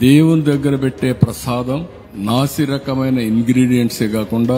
దేవుని దగ్గర పెట్టే ప్రసాదం నాసి రకమైన ఇంగ్రీడియంట్సే కాకుండా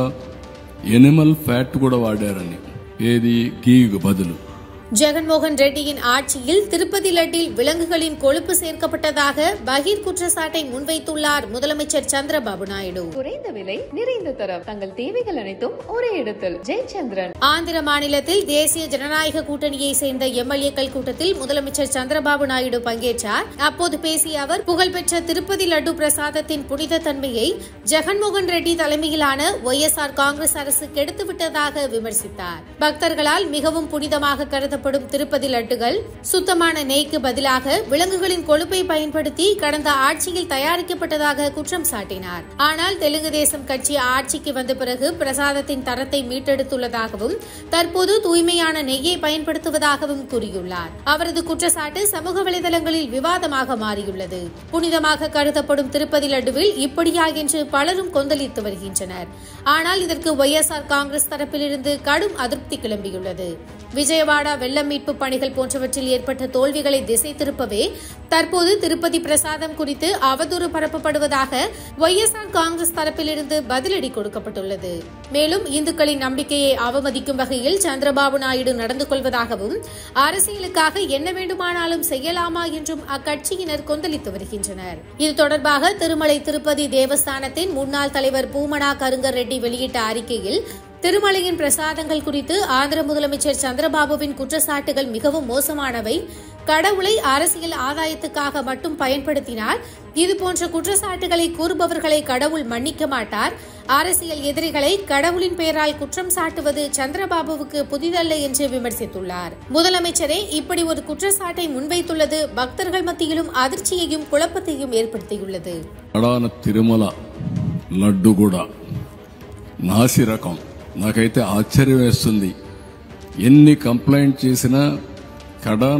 ఎనిమల్ ఫ్యాట్ కూడా వాడారని. ఏది గీకు బదులు. ஜெகன்மோகன் ரெட்டியின் ஆட்சியில் திருப்பதி லட்டில் விலங்குகளின் கொழுப்பு சேர்க்கப்பட்டதாக பகீர் குற்றச்சாட்டை முன்வைத்துள்ளார் முதலமைச்சர் சந்திரபாபு நாயுடு. குறைந்த விலை நிறைந்த தரம், தங்கள் தேவைகள் அனைத்தும் ஒரே இடத்தில். ஜெயச்சந்திரன். ஆந்திர மாநிலத்தில் தேசிய ஜனநாயக கூட்டணியை சேர்ந்த எம்எல்ஏக்கள் கூட்டத்தில் முதலமைச்சர் சந்திரபாபு நாயுடு பங்கேற்றார். அப்போது பேசிய அவர் புகழ்பெற்ற திருப்பதி லட்டு பிரசாதத்தின் புனித தன்மையை ஜெகன்மோகன் ரெட்டி தலைமையிலான ஒய்எஸ்ஆர் காங்கிரஸ் அரசு கெடுத்துவிட்டதாக விமர்சித்தார். பக்தர்களால் மிகவும் புனிதமாக கருத திருப்பதி லட்டுகள் சுத்தமான நெய்க்கு பதிலாக விலங்குகளின் கொழுப்பை பயன்படுத்தி கடந்த ஆட்சியில் தயாரிக்கப்பட்டதாக குற்றம் சாட்டினார். ஆனால் தெலுங்கு தேசம் கட்சி ஆட்சிக்கு வந்த பிறகு பிரசாதத்தின் தரத்தை மீட்டெடுத்துள்ளதாகவும் தற்போது தூய்மையான நெய்யை பயன்படுத்துவதாகவும் கூறியுள்ளார். அவரது குற்றச்சாட்டு சமூக வலைதளங்களில் விவாதமாக மாறியுள்ளது. புனிதமாக கருதப்படும் திருப்பதி லட்டுவில் இப்படியா என்று பலரும் கொந்தளித்து வருகின்றனர். ஆனால் இதற்கு ஒய்எஸ்ஆர் காங்கிரஸ் தரப்பிலிருந்து கடும் அதிருப்தி கிளம்பியுள்ளது. விஜயவாடா வெள்ளம் மீட்பு பணிகள் போன்றவற்றில் ஏற்பட்ட தோல்விகளை திசை திருப்பவே தற்போது திருப்பதி பிரசாதம் குறித்து அவதூறு பரப்பப்படுவதாக ஒய்எஸ்ஆர் காங்கிரஸ் தரப்பிலிருந்து பதிலடி கொடுக்கப்பட்டுள்ளது. மேலும் இந்துக்களின் நம்பிக்கையை அவமதிக்கும் வகையில் சந்திரபாபு நாயுடு நடந்து கொள்வதாகவும் அரசியலுக்காக என்ன வேண்டுமானாலும் செய்யலாமா என்றும் அக்கட்சியினர் கொந்தளித்து வருகின்றனர். இது தொடர்பாக திருமலை திருப்பதி தேவஸ்தானத்தின் முன்னாள் தலைவர் பூமனா கருங்கர் ரெட்டி வெளியிட்ட அறிக்கையில் திருமலையின் பிரசாதங்கள் குறித்து ஆந்திர முதலமைச்சர் சந்திரபாபுவின் குற்றச்சாட்டுகள் மிகவும் மோசமானவை. கடவுளை அரசியல் ஆதாயத்துக்காக மட்டும் பயன்படுத்தினால் இதுபோன்ற குற்றச்சாட்டுகளை கூறுபவர்களை கடவுள் மன்னிக்க மாட்டார். அரசியல் எதிரிகளை கடவுளின் பெயரால் குற்றம் சாட்டுவது சந்திரபாபுவுக்கு புதிதல்ல என்று விமர்சித்துள்ளார். முதலமைச்சரே இப்படி ஒரு குற்றச்சாட்டை முன்வைத்துள்ளது பக்தர்கள் மத்தியிலும் அதிர்ச்சியையும் குழப்பத்தையும் ஏற்படுத்தியுள்ளது. తిరుమల లడ్డు కూడా నాసి రకం. నాకైతే ఆశ్చర్యం వేస్తుంది. ఎన్ని కంప్లైంట్ చేసినా కడాన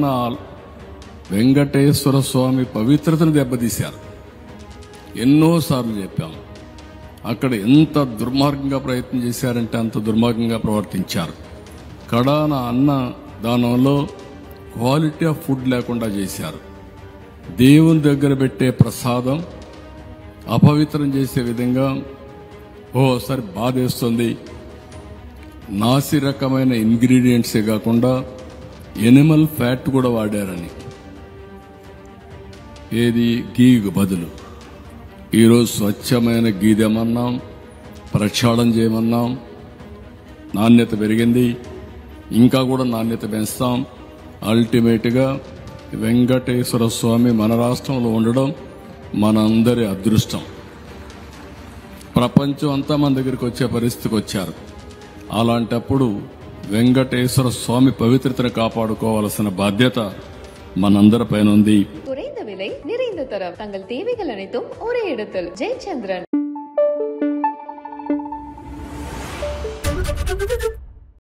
వెంకటేశ్వర స్వామి పవిత్రతను దెబ్బతీశారు. ఎన్నోసార్లు చెప్పాము. అక్కడ ఎంత దుర్మార్గంగా ప్రయత్నం చేశారంటే అంత దుర్మార్గంగా ప్రవర్తించారు. కడాన అన్న దానంలో క్వాలిటీ ఆఫ్ ఫుడ్ లేకుండా చేశారు. దేవుని దగ్గర పెట్టే ప్రసాదం అపవిత్రం చేసే విధంగా ఓసారి బాధేస్తుంది. నాసి రకమైన ఇంగ్రీడియంట్సే కాకుండా ఎనిమల్ ఫ్యాట్ కూడా వాడారని. ఏది గీకు బదులు. ఈరోజు స్వచ్ఛమైన గీ తెమన్నాం, ప్రక్షాళన చేయమన్నాం. నాణ్యత పెరిగింది, ఇంకా కూడా నాణ్యత పెంచుతాం. అల్టిమేట్గా వెంకటేశ్వర స్వామి మన రాష్ట్రంలో ఉండడం మనందరి అదృష్టం. ప్రపంచం అంతా మన దగ్గరికి వచ్చే పరిస్థితికి వచ్చారు. అలాంటప్పుడు వెంకటేశ్వర స్వామి పవిత్రతను కాపాడుకోవాల్సిన బాధ్యత మనందరిపైన ఉంది. குறைந்த விலை நிறைந்த தரம், தங்கள் தேவைகள் அனைத்தும் ஒரே இடத்தில். ஜெயச்சந்திரன்.